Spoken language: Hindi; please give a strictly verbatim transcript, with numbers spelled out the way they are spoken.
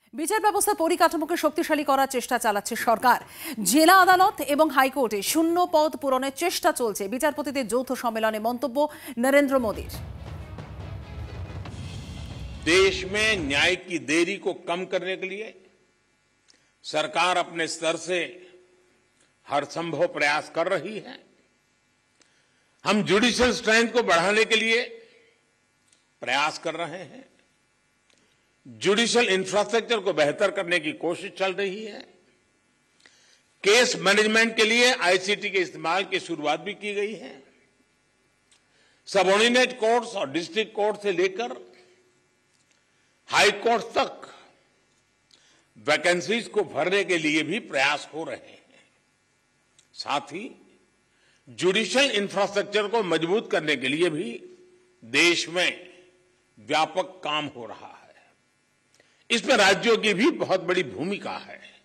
বিচার ব্যবস্থা পরিকাঠামোকে শক্তিশালী করার চেষ্টা চালাচ্ছে সরকার। জেলা আদালত এবং হাইকোর্টে শূন্য পদ পূরণের চেষ্টা চলছে। বিচারপতিদের যৌথ সম্মেলনে মন্তব্য নরেন্দ্র মোদীর। देश में न्याय की देरी को कम करने के लिए सरकार अपने स्तर से हर संभव प्रयास कर रही है। हम जुडिशियल स्ट्रेंथ को बढ़ाने के लिए प्रयास कर रहे हैं। जुडिशियल इंफ्रास्ट्रक्चर को बेहतर करने की कोशिश चल रही है। केस मैनेजमेंट के लिए आईसीटी के इस्तेमाल की शुरुआत भी की गई है। सबऑर्डिनेट कोर्ट्स और डिस्ट्रिक्ट कोर्ट से लेकर हाई कोर्ट तक वैकेंसीज को भरने के लिए भी प्रयास हो रहे हैं। साथ ही जुडिशियल इंफ्रास्ट्रक्चर को मजबूत करने के लिए भी देश में व्यापक काम हो रहा है। इसमें राज्यों की भी बहुत बड़ी भूमिका है।